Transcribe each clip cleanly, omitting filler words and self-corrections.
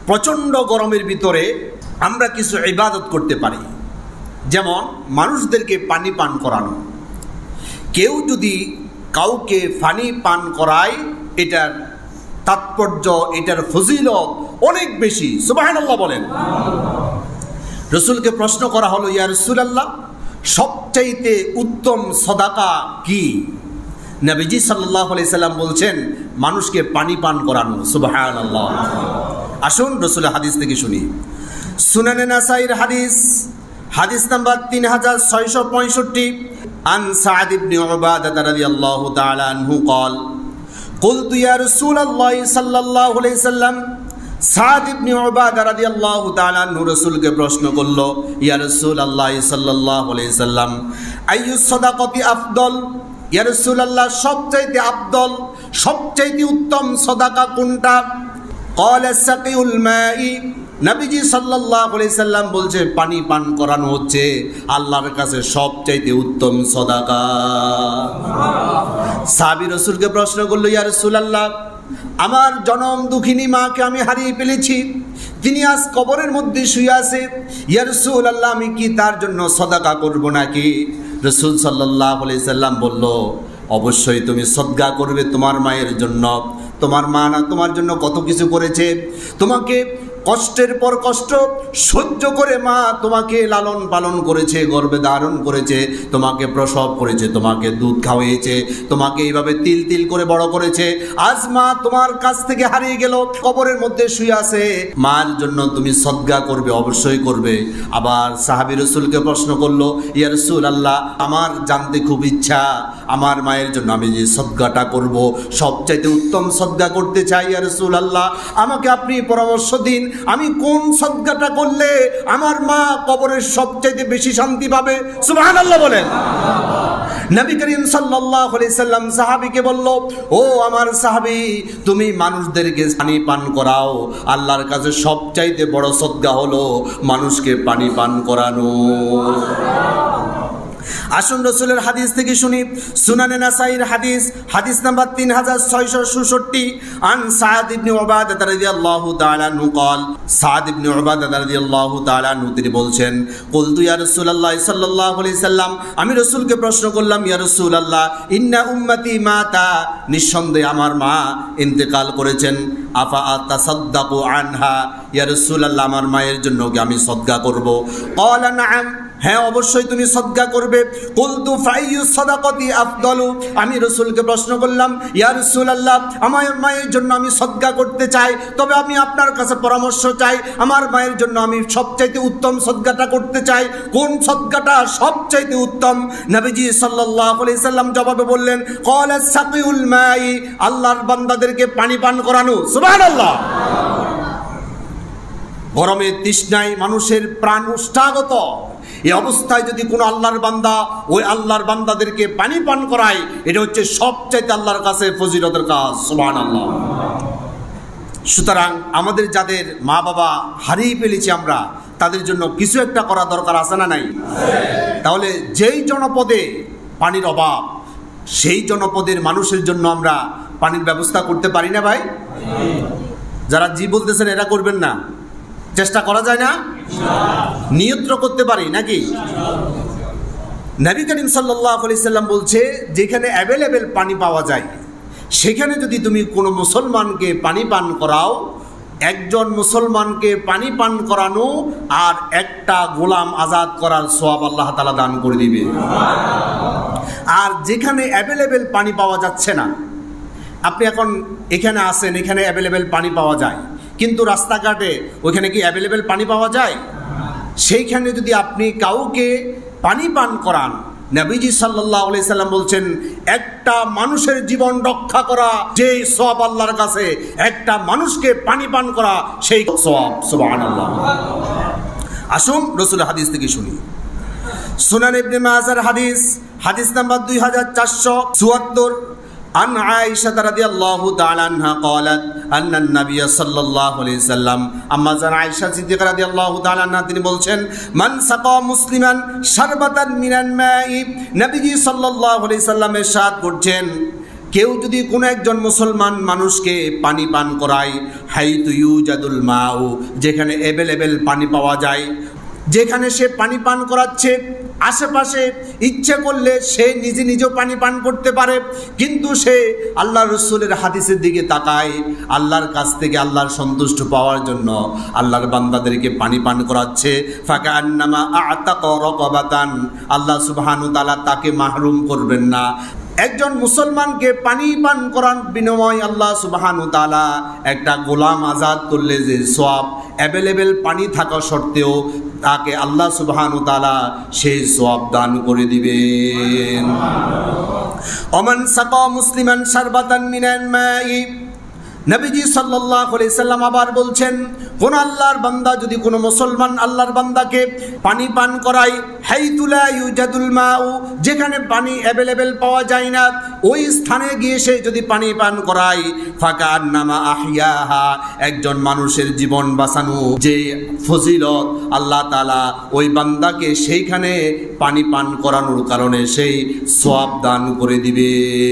প্রচণ্ড গরমের ভিতরে আমরা কিছু ইবাদত করতে পারি, যেমন মানুষদেরকে পানি পান করানো। কেউ যদি কাউকে পানি পান করায়, এটার তাৎপর্য, এটার ফজিলত অনেক বেশি। সুবহানাল্লাহ বলেন। রাসূলকে প্রশ্ন করা হলো, ইয়া রাসূলুল্লাহ, সবচাইতে উত্তম সাদাকা কি? নবীজি সাল্লাল্লাহু আলাইহি সাল্লাম বলছেন, মানুষকে পানি পান করানো। সুবহানাল্লাহ। আসুন রাসূলের হাদিস থেকে শুনি। সুনানে নাসাইর হাদিস, হাদিস নাম্বার 3665, আন সাদ ইবনে উবাদা রাদিয়াল্লাহু তাআলা আনহু قال قلت يا رسول الله صلى الله عليه وسلم। সাদ ইবনে উবাদা রাদিয়াল্লাহু তাআলা আনহু রাসূলকে প্রশ্ন করলো, ইয়া রাসূলুল্লাহ সাল্লাল্লাহু আলাইহি সাল্লাম, আইয়ুস সাদাকাতি আফদল? ইয়া রাসূলুল্লাহ, সবচাইতে আফদল, সবচাইতে উত্তম সাদাকা কোনটা? ক্বালা সাকিউল মাই। নবীজি সাল্লাল্লাহু আলাইহি সাল্লাম বলছে, পানি পান করানো হচ্ছে আল্লাহর কাছে সবচাইতে উত্তম সাদাকা। সাহাবী রাসূলকে প্রশ্ন করলো, ইয়া রাসূলুল্লাহ, আমার জনম দুঃখিনী মাকে আমি হারিয়ে ফেলেছি, তিনি আজ কবরের মধ্যে শুয়ে আছে, ইয়া রাসূলুল্লাহ, আমি কি তার জন্য সাদাকা করব নাকি? রাসূল সাল্লাল্লাহু আলাইহি সাল্লাম বলল, অবশ্যই তুমি সদকা করবে তোমার মায়ের জন্য। তোমার মা না তোমার জন্য কত কিছু করেছে, তোমাকে কষ্টের পর কষ্ট সহ্য করে মা তোমাকে লালন পালন করেছে, গর্ভে ধারণ করেছে, তোমাকে প্রসব করেছে, তোমাকে দুধ খাওয়িয়েছে, তোমাকে এইভাবে তিল তিল করে বড় করেছে। আজ মা তোমার কাছ থেকে হারিয়ে গেল, কবরের মধ্যে শুয়ে আছে, মার জন্য তুমি সদকা করবে, অবশ্যই করবে। আবার সাহাবী রাসূলকে প্রশ্ন করলো, ইয়া রাসূলুল্লাহ, আমার জানতে খুব ইচ্ছা, আমার মায়ের জন্য আমি যে সদকাটা করব, সবচাইতে উত্তম সদকা করতে চাই, ইয়া রাসূলুল্লাহ, আমাকে আপনি পরামর্শ দিন, আমি কোন সদকাটা করলে আমার মা কবরের সবচাইতে বেশি শান্তি পাবে? সুবহানাল্লাহ বলেন। নবী করিম সাল্লাল্লাহু আলাইহি সাল্লাম সাহাবীকে বলল, ও আমার সাহাবী, তুমি মানুষদেরকে পানি পান করাও, আল্লাহর কাছে সবচাইতে বড় সদকা হলো মানুষকে পানি পান করানো। আসুন রাসূলের হাদিস থেকে শুনি। সুনানে নাসাইর হাদিস, হাদিস নাম্বার 3666, আন সাদ ইবনে উবাদা রাদিয়াল্লাহু তাআলা আনহু قال। সাদ ইবনে উবাদা রাদিয়াল্লাহু তাআলা আনহু তিনি বলছেন, কুলতু ইয়া রাসূলুল্লাহ সাল্লাল্লাহু আলাইহি সাল্লাম, আমি রাসূলকে প্রশ্ন করলাম, ইয়া রাসূলুল্লাহ, ইন্না উম্মতি মাতা, নিঃসন্দেহে আমার মা ইন্তেকাল করেছেন, আফা আতাসাদ্দাকু আনহা, ইয়া রাসূলুল্লাহ, আমার মায়ের জন্য কি আমি সদকা করব? ক্বালা নাআম, হ্যাঁ অবশ্যই তুমি সদকা করবে। কুলতু ফাইয়ুস সাদাকাতি আফদালু, আমি রাসূলকে প্রশ্ন করলাম, ইয়া রাসূলুল্লাহ, আমার মায়ের জন্য আমি সদকা করতে চাই, তবে আমি আপনার কাছে পরামর্শ চাই, আমার মায়ের জন্য আমি সবচাইতে উত্তম সদকাটা করতে চাই, কোন সদকাটা সবচাইতে উত্তম? নবীজি সাল্লাল্লাহু আলাইহি সাল্লাম জবাবে বললেন, ক্বালা সাকিউল মাই, আল্লাহর বান্দাদেরকে পানি পান করানো। সুবহানাল্লাহ। গরমে তৃষ্ণায় মানুষের প্রাণ উষ্ঠাগত, এই অবস্থায় যদি কোনো আল্লাহর বান্দা ওই আল্লাহর বান্দাদেরকে পানি পান করায়, এটা হচ্ছে সবচাইতে আল্লাহর কাছে ফজিলতের কাজ। সুবহানাল্লাহ। সুতরাং আমাদের যাদের মা বাবা হারিয়ে ফেলেছি আমরা, তাদের জন্য কিছু একটা করা দরকার আছে না নাই? তাহলে যেই জনপদে পানির অভাব, সেই জনপদের মানুষের জন্য আমরা পানির ব্যবস্থা করতে পারি না ভাই? যারা জি বলতেছেন এরা করবেন না, চেষ্টা করা যায় না? নিয়ত করতে পারি নাকি? নবী করিম সাল্লাল্লাহু আলাইহি সাল্লাম বলছে, যেখানে অ্যাভেলেবেল পানি পাওয়া যায় সেখানে যদি তুমি কোনো মুসলমানকে পানি পান করাও, একজন মুসলমানকে পানি পান করানো আর একটা গোলাম আজাদ করার সওয়াব আল্লাহ তাআলা দান করে দিবে। আর যেখানে অ্যাভেলেবেল পানি পাওয়া যাচ্ছে না, আপনি এখন এখানে আসেন, এখানে অ্যাভেলেবেল পানি পাওয়া যায়, কিন্তু রাস্তাঘাটে ওইখানে কি অ্যাভেলেবেল পানি পাওয়া যায়? সেইখানে যদি আপনি কাউকে পানি পান করান, নবীজি সাল্লাল্লাহু আলাইহি সাল্লাম বলছেন, একটা মানুষের জীবন রক্ষা করা যে সওয়াব আল্লাহর কাছে, একটা মানুষকে পানি পান করা সেই সওয়াব। সুবহানাল্লাহ। আসুন রাসূলের হাদিস থেকে শুনি। সুনান ইবনে মাজার হাদিস, হাদিস নাম্বার 2474, عن عائشة رضي الله تعالى عنها قالت أن النبي صلى الله عليه وسلم, أما زن عائشة صديقة رضي الله تعالى عنها তিনি বলছেন, মান সাকা মুসলিমান শারবাতান মিনাল মাই, নবীজি সাল্লাল্লাহু আলাইহি সাল্লাম ইরশাদ করছেন, কেউ যদি কোনো একজন মুসলমান মানুষকে পানি পান করায়, হাইতু ইউজাদুল মাউ, যেখানে অ্যাভেলেবেল পানি পাওয়া যায়, যেখানে সে পানি পান করাচ্ছে আশেপাশে ইচ্ছে করলে সে নিজে নিজেও পানি পান করতে পারে, কিন্তু সে আল্লাহ রসুলের হাদিসের দিকে তাকায়, আল্লাহর কাছ থেকে আল্লাহর সন্তুষ্ট পাওয়ার জন্য আল্লাহর বান্দাদেরকে পানি পান করাচ্ছে, ফাকান্নামা আ'তাকা রাকাবাতান, আল্লাহ সুবহানাহু ওয়া তাআলা তাকে মাহরুম করবেন না। একজন মুসলমানকে পানি পান করার বিনিময়ে আল্লাহ সুবহানাহু ওয়া তাআলা একটা গোলাম আজাদ করলে যে সওয়াব, অ্যাভেলেবেল পানি থাকা সত্ত্বেও তাকে আল্লাহ সুবহানাহু ওয়া তাআলা সেই সওয়াব দান করে দিবেন। ওমান সাকা মুসলিমান শারবাতান মিনাল মাই, নবীজি সাল্লাল্লাহু আলাইহি সাল্লাম আবার বলছেন, কোন আল্লাহর বান্দা যদি কোনো মুসলমান আল্লাহর বান্দাকে পানি পান করায়, হাইতু লা ইউজাদুল মাউ, যেখানে পানি অ্যাভেলেবেল পাওয়া যায় না, ওই স্থানে গিয়ে সে যদি পানি পান করায়, ফাকান্নামা আহইয়াহা, একজন মানুষের জীবন বাঁচানো যে ফজিলত আল্লাহ তাআলা ওই বান্দাকে সেইখানে পানি পান করানোর কারণে সেই সওয়াব দান করে দিবে।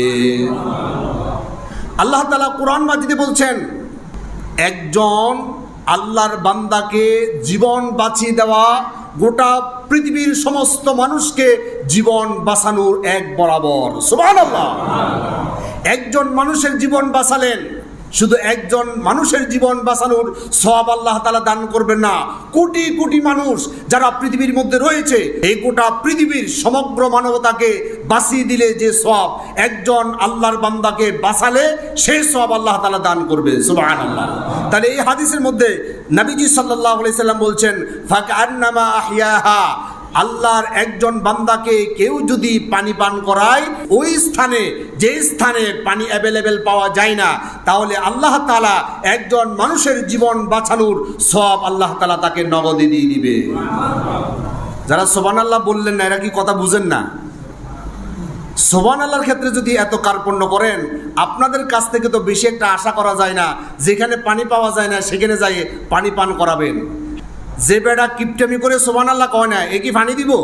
আল্লাহ তাআলা কোরআন মাজিদে বলছেন, একজন আল্লাহর বান্দাকে জীবন বাঁচিয়ে দেওয়া গোটা পৃথিবীর সমস্ত মানুষকে জীবন বাঁচানোর এক বরাবর। সুবহানাল্লাহ। একজন মানুষের জীবন বাঁচালেন, শুধু একজন মানুষের জীবন বাঁচানোর সওয়াব আল্লাহ তাআলা দান করবেন না, কোটি কোটি মানুষ যারা পৃথিবীর মধ্যে রয়েছে, এই গোটা পৃথিবীর সমগ্র মানবতাকে বাঁচিয়ে দিলে যে সওয়াব, একজন আল্লাহর বান্দাকে বাঁচালে সেই সওয়াব আল্লাহ তাআলা দান করবে। সুবহানাল্লাহ। তাহলে এই হাদিসের মধ্যে নবীজি সাল্লাল্লাহু আলাইহি সাল্লাম বলছেন, ফাকান্নামা আহইয়াহা, আল্লাহর একজন বান্দাকে কেউ যদি পানি পান করায়, ওই স্থানে যে স্থানে পানি অ্যাভেলেবেল পাওয়া যায় না, তাহলে আল্লাহ তাআলা একজন মানুষের জীবন বাঁচানোর সওয়াব আল্লাহ তাআলা তাকে নগদে দিয়ে দিবে। যারা সুবহানাল্লাহ বললেন না, এরা কি কথা বুঝেন না? সুবহানাল্লাহর ক্ষেত্রে যদি এত কার্পণ্য করেন, আপনাদের কাছ থেকে তো বেশি একটা আশা করা যায় না, যেখানে পানি পাওয়া যায় না সেখানে যাই পানি পান করাবেন। যে বেটা কিপটামি করে সুবহানাল্লাহ কয় না, এ কি পানি দিব?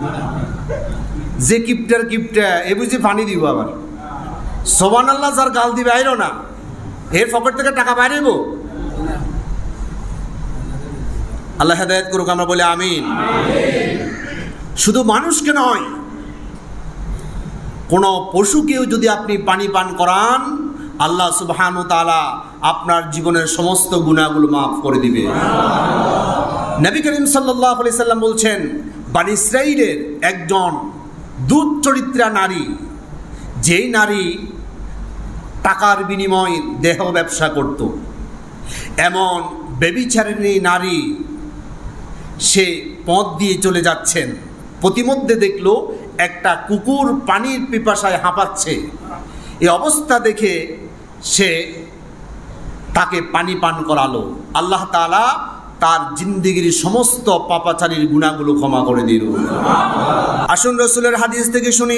যে কিপটার কিপটা, এ বুঝি পানি দিব? আবার সুবহানাল্লাহ যার গাল দিবে আইলো না, এর পকেট থেকে টাকা বাইরেব? আল্লাহ হেদায়েত করুক, আমরা বলি আমিন। শুধু মানুষকে নয়, কোন পশুকেও যদি আপনি পানি পান করান, আল্লাহ সুবহানাহু ওয়া তাআলা আপনার জীবনের সমস্ত গুনাহগুলো মাফ করে দিবে। নবী করিম সাল্লাল্লাহু আলাইহি সাল্লাম বলছেন, বনী ইসরাঈলের একজন দুধ চরিত্রা নারী, যেই নারী টাকার বিনিময়ে দেহ ব্যবসা করত, এমন ব্যভিচারিণী নারী, সে পথ দিয়ে চলে যাচ্ছেন, প্রতিমধ্যে দেখলো একটা কুকুর পানির পিপাসায় হাঁপাচ্ছে। এই অবস্থা দেখে সে তাকে পানি পান করালো। আল্লাহ তাআলা তার জিন্দেগির সমস্ত পাপাচারীর গুনাহগুলো ক্ষমা করে দিল। আসুন রাসূলের হাদিস থেকে শুনি।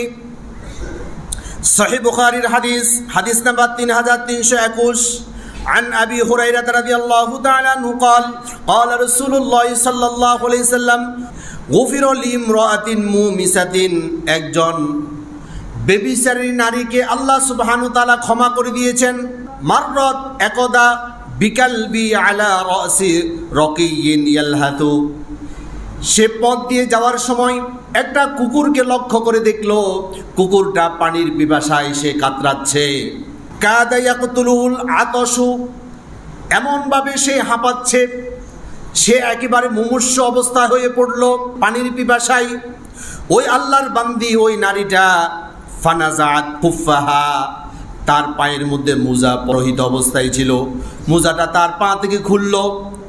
সহিহ বুখারীর হাদিস, হাদিস নাম্বার 3321, عن أبي هريرة رضي الله تعالى عنه قال قال رسول الله صلى الله عليه وسلم غفر لامرأة مومسة, একজন বেবিচারী নারীকে আল্লাহ সুবহানাহু ওয়া তাআলা ক্ষমা করে দিয়েছেন। মাররাত, একদা, বিকালবি আলা রাসি রাকিয়িন ইয়ালহাতু, সে পথ দিয়ে যাওয়ার সময় একটা কুকুরকে লক্ষ্য করে দেখলো, কুকুরটা পানির পিপাসায় সে কাতরাচ্ছে। কাদা ইয়াকতুলুল আতশু, এমনভাবে সে হাঁপাচ্ছে, সে একেবারে মুমূর্ষু অবস্থা হয়ে পড়লো পানির পিপাসায়। ওই আল্লাহর বান্দি, ওই নারীটা ফানাজাত কুফাহা, তার পায়ের মধ্যে মোজা পরিহিত অবস্থায় ছিল, মোজাটা তার পা থেকে খুললো।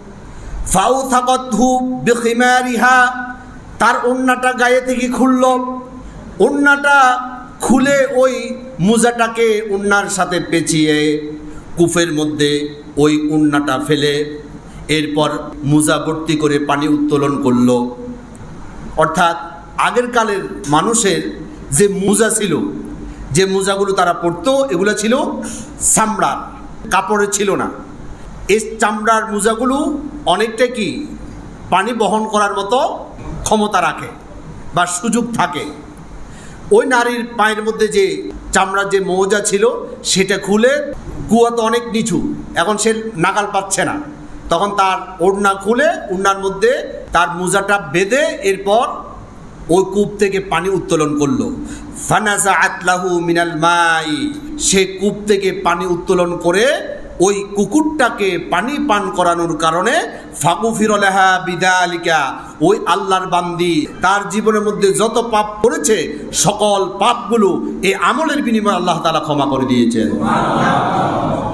ফাউথাকাতহু বিখিমারিহা, তার ওড়নাটা গায়ে থেকে খুললো, ওড়নাটা খুলে ওই মোজাটাকে ওড়নার সাথে পেঁচিয়ে কূপের মধ্যে ওই ওড়নাটা ফেলে এরপর মোজা ভর্তি করে পানি উত্তোলন করলো। অর্থাৎ আগের কালের মানুষের যে মোজা ছিল, যে মোজাগুলো তারা পরতো, এগুলো ছিল চামড়ার, কাপড়ের ছিল না। এই চামড়ার মোজাগুলো অনেকটা কি পানি বহন করার মতো ক্ষমতা রাখে বা সুযোগ থাকে। ওই নারীর পায়ের মধ্যে যে চামড়ার যে মোজা ছিল সেটা খুলে, কুয়া তো অনেক নিচু, এখন সে নাগাল পাচ্ছে না, তখন তার ওড়না খুলে ওড়নার মধ্যে তার মোজাটা বেঁধে এরপর ওই কূপ থেকে পানি উত্তোলন করলো। ফানাযাআত লাহু মিনাল মাই, সে কূপ থেকে পানি উত্তোলন করে ওই কুকুরটাকে পানি পান করানোর কারণে ফাগুফিরা লাহা বিযালিকা, ওই আল্লাহর বান্দি তার জীবনের মধ্যে যত পাপ করেছে সকল পাপগুলো এই আমলের বিনিময়ে আল্লাহ তাআলা ক্ষমা করে দিয়েছেন।